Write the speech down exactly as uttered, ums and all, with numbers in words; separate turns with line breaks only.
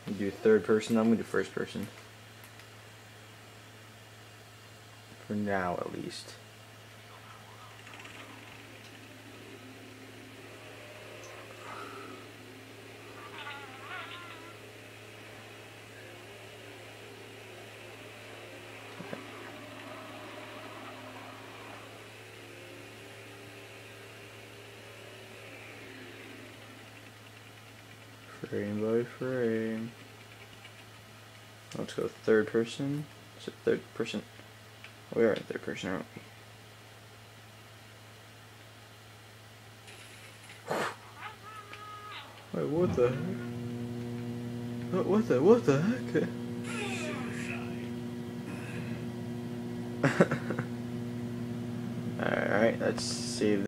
You do third person, I'm gonna do first person. For now, at least. Frame by frame. Let's go third person. Is it third person? We are in third person, aren't we? Wait, what the heck? What, what the, what the heck? Alright, let's save